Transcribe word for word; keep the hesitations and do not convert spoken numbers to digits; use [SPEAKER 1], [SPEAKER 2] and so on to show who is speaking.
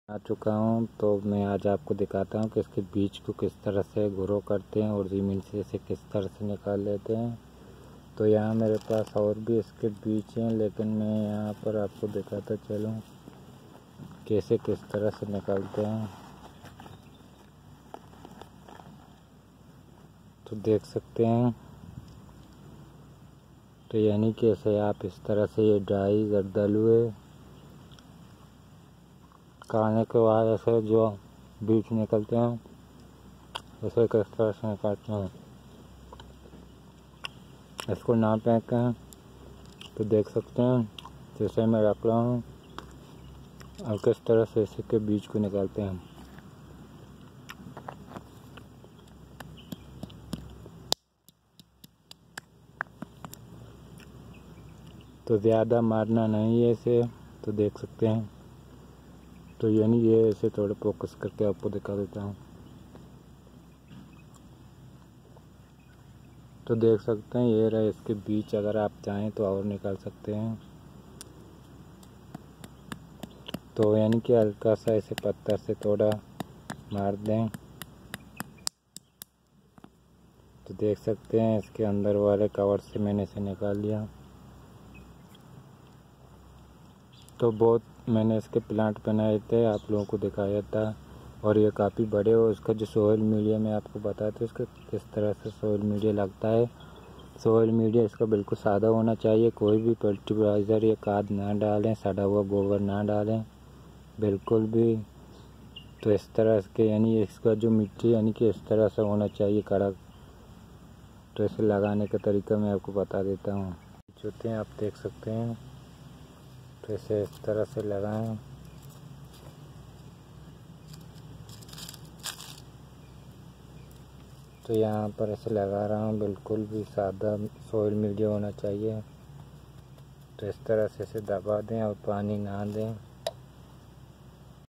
[SPEAKER 1] आ चुका हूँ। तो मैं आज आपको दिखाता हूँ कि इसके बीज को किस तरह से ग्रो करते हैं और ज़मीन से इसे किस तरह से निकाल लेते हैं। तो यहाँ मेरे पास और भी इसके बीज हैं, लेकिन मैं यहाँ पर आपको दिखाता चलूँ कैसे किस तरह से निकालते हैं। तो देख सकते हैं। तो यानी कि ऐसे आप इस तरह से ये ड्राई जर्दालू काटने के बाद ऐसे जो बीज निकलते हैं उसे किस तरह से निकालते हैं, इसको ना फेंकें। तो देख सकते हैं जैसे मैं रख रहा हूँ और किस तरह से इसके बीज को निकालते हैं। तो ज़्यादा मारना नहीं है इसे। तो देख सकते हैं। तो यानी ये इसे थोड़ा फोकस करके आपको दिखा देता हूँ। तो देख सकते हैं ये रहे इसके बीज। अगर आप चाहें तो और निकाल सकते हैं। तो यानी कि हल्का सा इसे पत्थर से थोड़ा मार दें। तो देख सकते हैं इसके अंदर वाले कवर से मैंने इसे निकाल लिया। तो बहुत मैंने इसके प्लांट बनाए थे, आप लोगों को दिखाया था, और ये काफ़ी बड़े हो। इसका जो सोइल मीडिया मैं आपको बताया था इसका किस तरह से सोइल मीडिया लगता है। सोइल मीडिया इसका बिल्कुल सादा होना चाहिए। कोई भी फर्टिलाइज़र या खाद ना डालें, सड़ा हुआ गोबर ना डालें बिल्कुल भी। तो इस तरह के यानी इसका जो मिट्टी यानी कि इस तरह से होना चाहिए कड़क। तो इसे लगाने का तरीका मैं आपको बता देता हूँ। होते हैं आप देख सकते हैं। तो इसे इस तरह से लगाएं। तो यहाँ पर ऐसे लगा रहा हूँ, बिल्कुल भी सादा सोइल मीडिया होना चाहिए। तो इस तरह से इसे दबा दें और पानी ना दें।